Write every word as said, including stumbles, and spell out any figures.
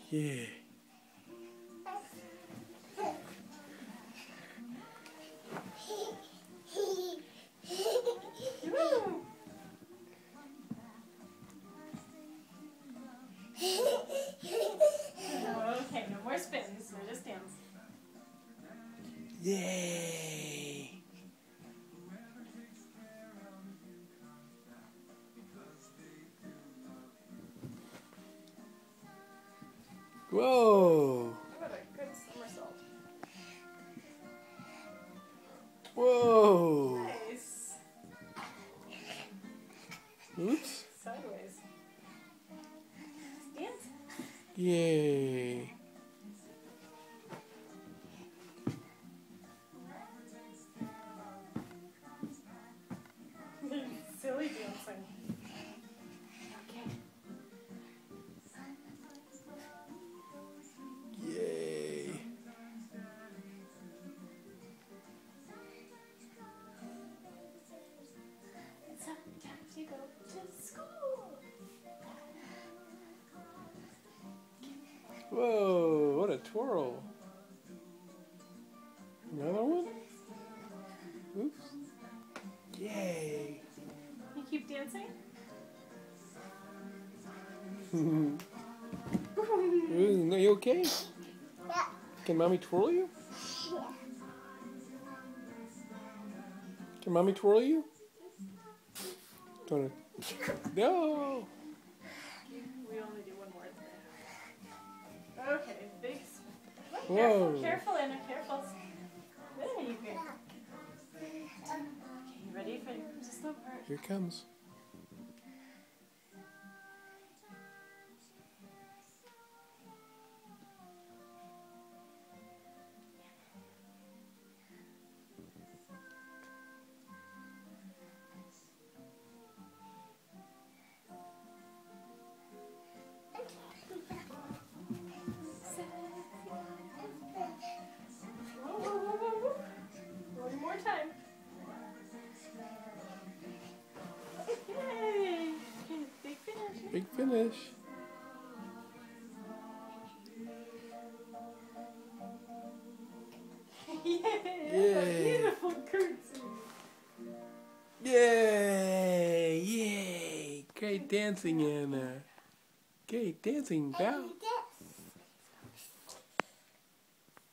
Yeah. Okay, no more spins. No, just dance. Yay! Whoa! How about a good somersault? Whoa! Nice. Oops. Sideways. Dance. Yay! Silly dancing. Okay. Yay! It's time to go to school. Whoa! What a twirl! Another one? Oops. Yay! You keep dancing? Ooh, are you okay? Yeah. Can mommy twirl you? Yeah. Can mommy twirl you? Don't No! We only do one more today. Okay, big. Oh, Whoa. careful, careful, Anna, careful. There you go. Okay, you ready for the slow part? Here it comes. Whoa, whoa, whoa, whoa, whoa. One more time. Yay! Okay, big finish. Big finish. Yay! Yay. Beautiful curtsy. Yay! Yay! Great dancing, Anna. Great dancing, pal.